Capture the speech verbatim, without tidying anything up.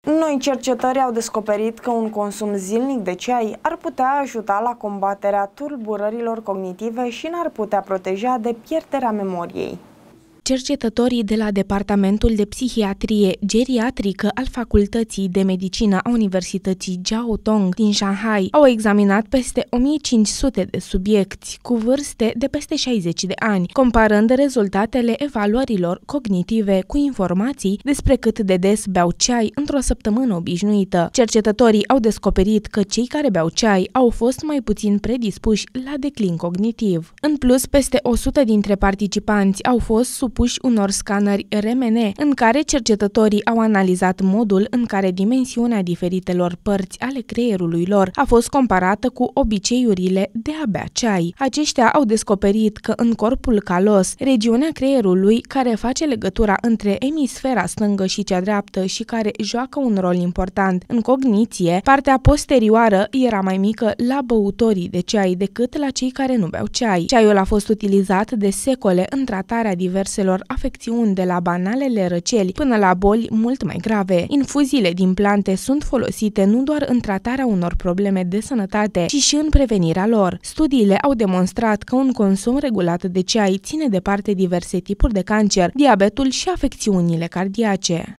Noi cercetări au descoperit că un consum zilnic de ceai ar putea ajuta la combaterea tulburărilor cognitive și n-ar putea proteja de pierderea memoriei. Cercetătorii de la Departamentul de Psihiatrie Geriatrică al Facultății de Medicină a Universității Jiao Tong din Shanghai au examinat peste o mie cinci sute de subiecti cu vârste de peste șaizeci de ani, comparând rezultatele evaluărilor cognitive cu informații despre cât de des beau ceai într-o săptămână obișnuită. Cercetătorii au descoperit că cei care beau ceai au fost mai puțin predispuși la declin cognitiv. În plus, peste o sută dintre participanți au fost supuși unor scanări R M N, în care cercetătorii au analizat modul în care dimensiunea diferitelor părți ale creierului lor a fost comparată cu obiceiurile de a bea ceai. Aceștia au descoperit că în corpul calos, regiunea creierului care face legătura între emisfera stângă și cea dreaptă și care joacă un rol important în cogniție, partea posterioară era mai mică la băutorii de ceai decât la cei care nu beau ceai. Ceaiul a fost utilizat de secole în tratarea diverselor afecțiuni, de la banalele răceli până la boli mult mai grave. Infuziile din plante sunt folosite nu doar în tratarea unor probleme de sănătate, ci și în prevenirea lor. Studiile au demonstrat că un consum regulat de ceai ține departe diverse tipuri de cancer, diabetul și afecțiunile cardiace.